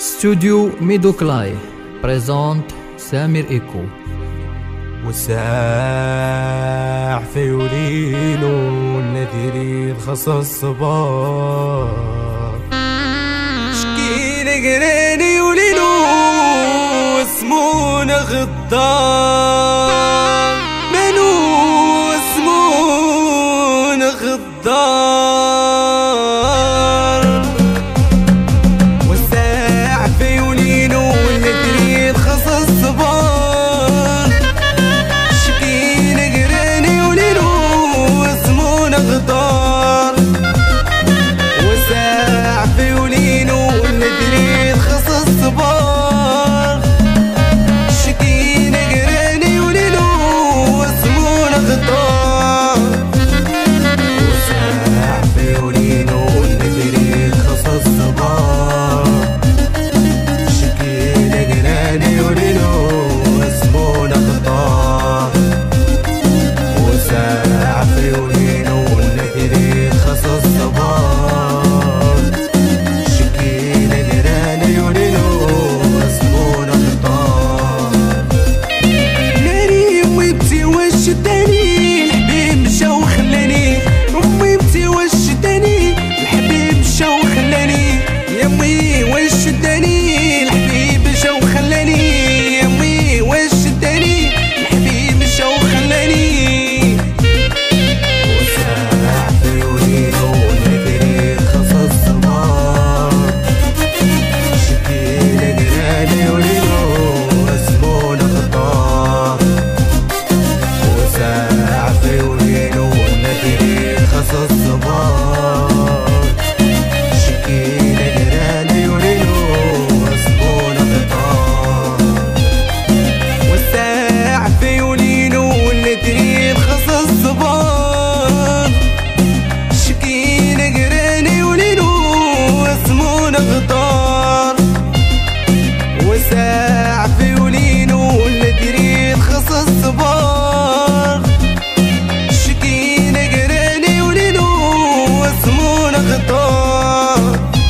Studio Midokላይ présente Samir Eco. والساع في وليلو النذير خص الصباح شكي نقراني وليلو اسمونا غدار منو اسمونا غدار والساع في وليلو النذير خص الصباح شكي نقراني وليلو اسمونا غدار والساع في وليلو النذير خص الصباح شكي نقراني وليلو اسمونا غدار والساع في وليلو النذير خص الصباح شكي نقراني وليلو اسمونا غدار وساع في وليلو النذير خص الصباح شكي نقراني وليلو اسمونا غدار ناري امي بتي واش داني الحبيب مشا وخلاني امي بتي واش داني الحبيب مشا وخلاني يا امي واش داني الحبيب مشا وخلاني يا امي واش داني الحبيب مشا وخلاني وساع في وليلو النذير خص الصباح شكي نقراني وليلو اسمونا غدار وساع في وليلو النذير خص الصباح شكي نقراني وليلو اسمونا غدار والساع في وليلو النذير خص الصباح شكي نقراني وليلو اسمونا غدار والساع في وليلو النذير خص الصباح شكي نقراني وليلو اسمونا غدار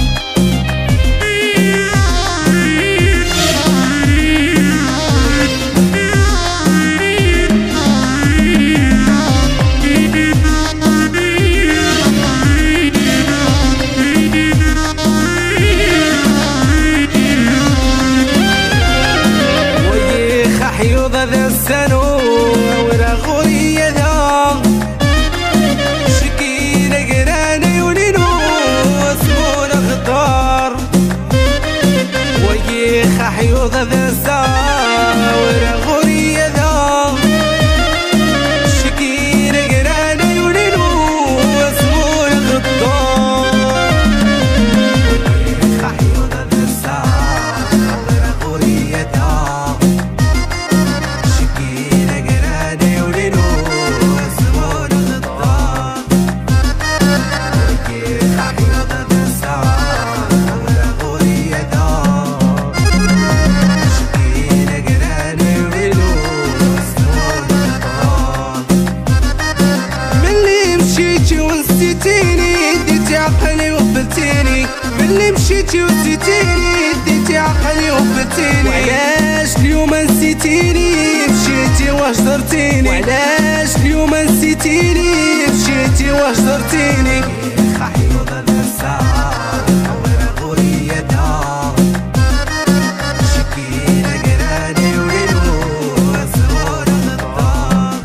ويخ حيوض ذا السنو ورا غورية ذا شكي نقراني وليلو اسمونا غدار ويخ حيوض ذا السنو ورا غورية ذا شكي نقراني وليلو اسمونا غدار ويخ حيوض ذا السنو ورا غورية ذا شكي نقراني وليلو اسمونا غدار ويخ حيوض ذا السنو ورا غورية ذا شكي نقراني وليلو اسمونا غدار ملي مشيتي ونسيتيني ديتي عقلي وقبلتيني ملي مشيتي ونسيتيني ديتي عقلي وقبلتيني وعلاش اليوم نسيتيني مشيتي وهجرتيني وعلاش اليوم نسيتيني مشيتي وهجرتيني حيوض ذا الساعة ورا غورية دار شكي نقراني وليلو اسمونا غدار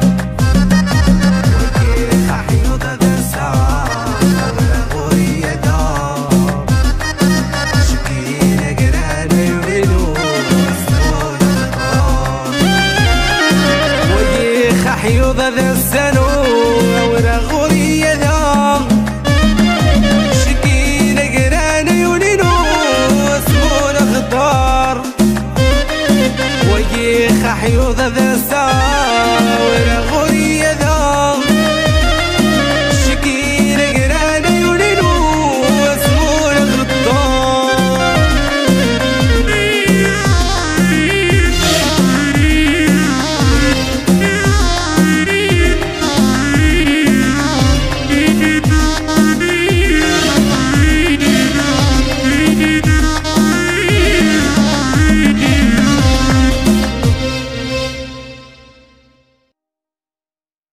وكيف حيوض ذا الساعة ورا غورية دار شكي نقراني وليلو اسمونا غدار ويخ حيوض ذا السنو ورا غورية دار شكي نقراني وليلو اسمونا غدار ويخ حيوض ذا السنو